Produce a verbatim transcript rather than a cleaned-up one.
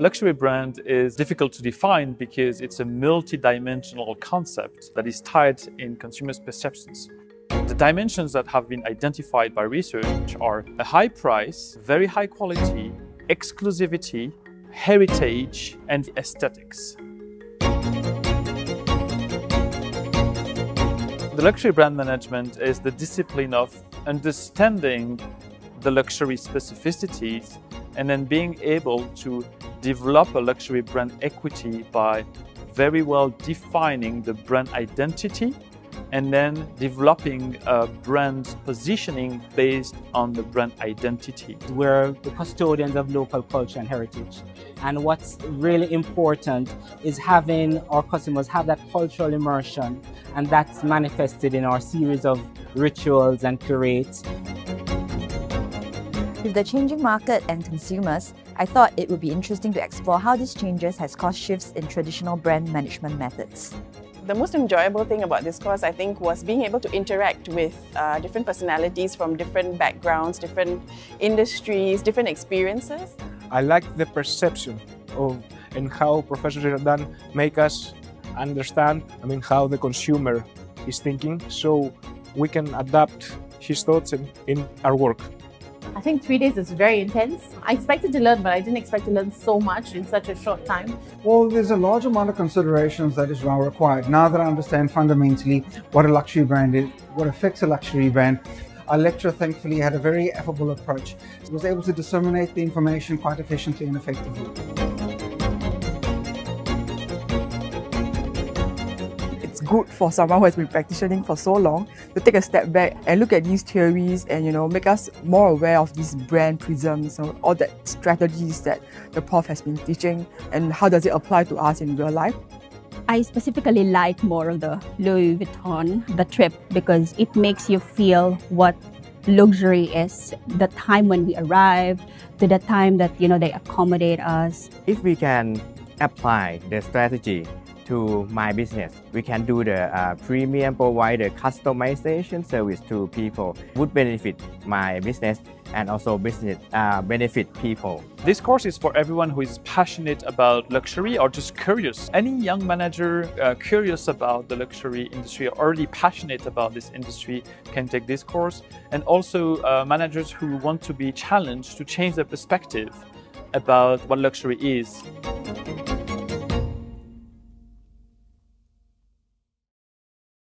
Luxury brand is difficult to define because it's a multi-dimensional concept that is tied in consumers' perceptions. The dimensions that have been identified by research are a high price, very high quality, exclusivity, heritage, and aesthetics. The luxury brand management is the discipline of understanding the luxury specificities and then being able to develop a luxury brand equity by very well defining the brand identity and then developing a brand positioning based on the brand identity. We're the custodians of local culture and heritage. And what's really important is having our customers have that cultural immersion, and that's manifested in our series of rituals and curates. With the changing market and consumers, I thought it would be interesting to explore how these changes has caused shifts in traditional brand management methods. The most enjoyable thing about this course, I think, was being able to interact with uh, different personalities from different backgrounds, different industries, different experiences. I like the perception of and how Professor Girardin make us understand, I mean, how the consumer is thinking, so we can adapt his thoughts in, in our work. I think three days is very intense. I expected to learn, but I didn't expect to learn so much in such a short time. Well, there's a large amount of considerations that is now required. Now that I understand fundamentally what a luxury brand is, what affects a luxury brand, our lecturer thankfully had a very affable approach. He was able to disseminate the information quite efficiently and effectively. It's good for someone who has been practicing for so long to take a step back and look at these theories and, you know, make us more aware of these brand prisms, you know, all the strategies that the prof has been teaching and how does it apply to us in real life. I specifically like more of the Louis Vuitton, the trip, because it makes you feel what luxury is, the time when we arrive, to the time that, you know, they accommodate us. If we can apply the strategy to my business, we can do the uh, premium, provide the customization service to people, would benefit my business and also business uh, benefit people. This course is for everyone who is passionate about luxury or just curious. Any young manager uh, curious about the luxury industry or already passionate about this industry can take this course. And also uh, managers who want to be challenged to change their perspective about what luxury is.